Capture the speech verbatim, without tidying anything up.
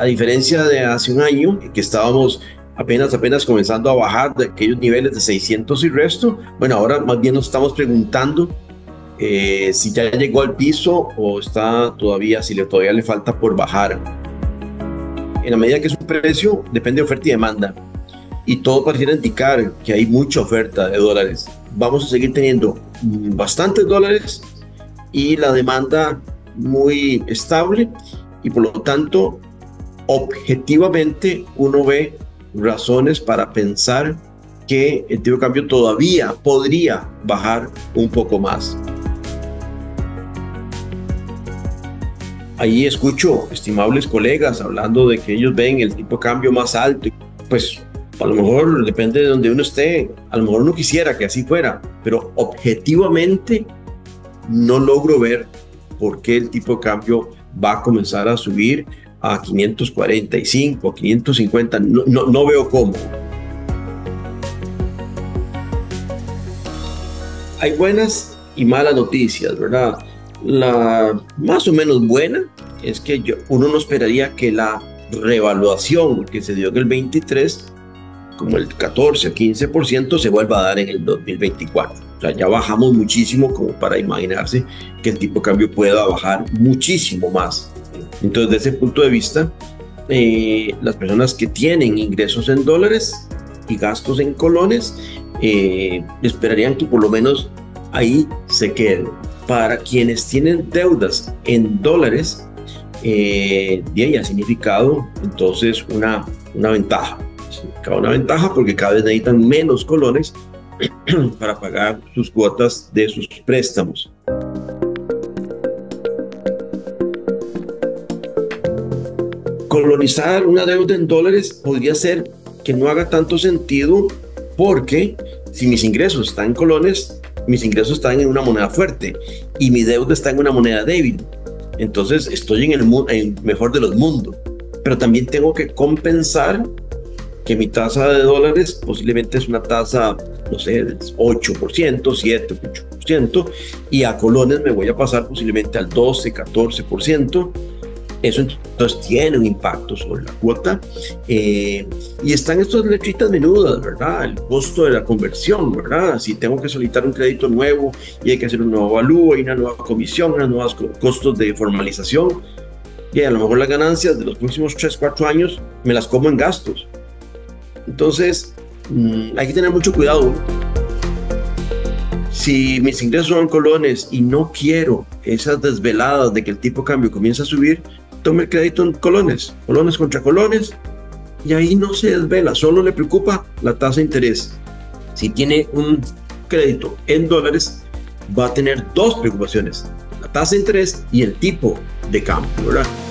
A diferencia de hace un año, que estábamos apenas, apenas comenzando a bajar de aquellos niveles de seiscientos y resto, bueno, ahora más bien nos estamos preguntando eh, si ya llegó al piso o está todavía, si le, todavía le falta por bajar. En la medida que es un precio, depende de oferta y demanda. Y todo pareciera indicar que hay mucha oferta de dólares. Vamos a seguir teniendo bastantes dólares y la demanda muy estable, y por lo tanto, objetivamente uno ve razones para pensar que el tipo de cambio todavía podría bajar un poco más. Ahí escucho estimables colegas hablando de que ellos ven el tipo de cambio más alto. Pues a lo mejor depende de donde uno esté, a lo mejor uno quisiera que así fuera, pero objetivamente no logro ver por qué el tipo de cambio va a comenzar a subir a quinientos cuarenta y cinco, a quinientos cincuenta, no, no, no veo cómo. Hay buenas y malas noticias, ¿verdad? La más o menos buena es que yo, uno no esperaría que la revaluación que se dio en el veintitrés, como el catorce o quince por ciento, se vuelva a dar en el dos mil veinticuatro. O sea, ya bajamos muchísimo como para imaginarse que el tipo de cambio pueda bajar muchísimo más. Entonces, desde ese punto de vista, eh, las personas que tienen ingresos en dólares y gastos en colones eh, esperarían que por lo menos ahí se queden. Para quienes tienen deudas en dólares, eh, ya ha significado entonces una, una ventaja. Significa una ventaja porque cada vez necesitan menos colones para pagar sus cuotas de sus préstamos. Colonizar una deuda en dólares podría ser que no haga tanto sentido, porque si mis ingresos están en colones, mis ingresos están en una moneda fuerte y mi deuda está en una moneda débil. Entonces estoy en el, en el mejor de los mundos, pero también tengo que compensar que mi tasa de dólares posiblemente es una tasa, no sé, del ocho por ciento, siete, ocho por ciento, y a colones me voy a pasar posiblemente al doce, catorce por ciento. Eso entonces tiene un impacto sobre la cuota, eh, y están estas letritas menudas, ¿verdad? El costo de la conversión, ¿verdad? Si tengo que solicitar un crédito nuevo y hay que hacer un nuevo avalúo, hay una nueva comisión, unos nuevos costos de formalización, y a lo mejor las ganancias de los próximos tres, cuatro años me las como en gastos. Entonces, mmm, hay que tener mucho cuidado. Si mis ingresos son en colones y no quiero esas desveladas de que el tipo de cambio comienza a subir, tome el crédito en colones, colones contra colones, y ahí no se desvela, solo le preocupa la tasa de interés. Si tiene un crédito en dólares, va a tener dos preocupaciones: la tasa de interés y el tipo de cambio, ¿verdad?